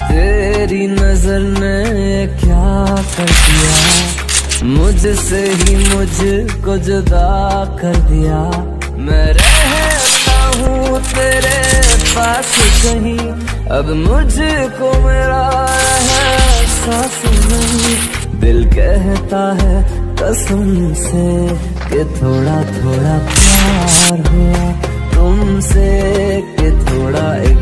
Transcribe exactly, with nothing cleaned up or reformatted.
तेरी नजर ने क्या कर दिया, मुझसे ही मुझको जुदा कर दिया। मैं रहता हूँ तेरे पास कहीं, अब मुझको मेरा एहसास नहीं। दिल कहता है कसम से कि थोड़ा थोड़ा प्यार हुआ तुमसे, कि थोड़ा